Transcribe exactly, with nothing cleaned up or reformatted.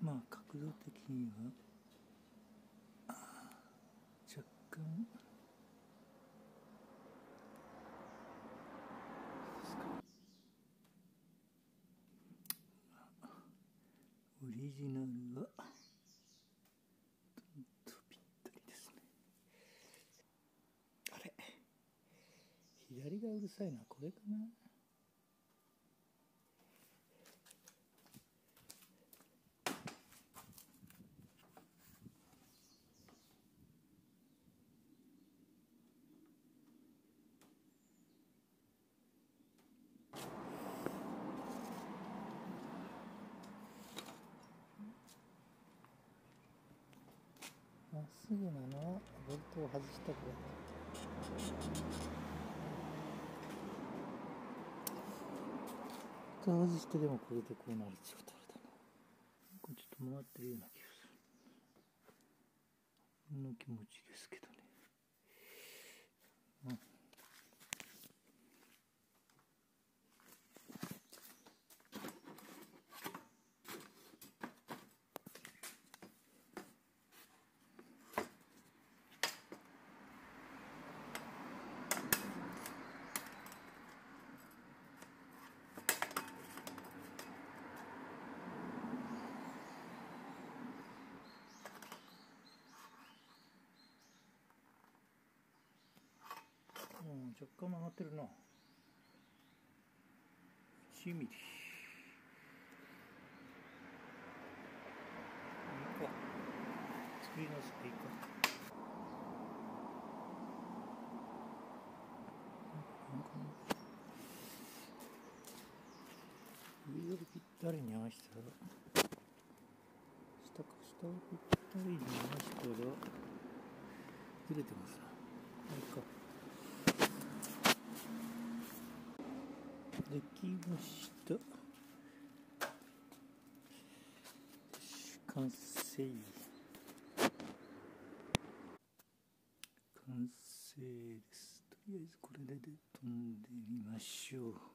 まあ角度的には若干オリジナルはとぴったりですね。あれ、左がうるさいな。これかな。まっすぐなのはボルトを外したくらい。外してでもこれでこうなるってことあるだな。これちょっと回ってるような気がする。こんな気持ちですけどね。うん。うん、若干曲がってるな。いちミリ。いいか。作り直すでいいか。上よりぴったりに合わせたら、下か下をぴったりに合わせたら、ずれてますな。いいか。できました。完成。完成です。とりあえずこれで飛んでみましょう。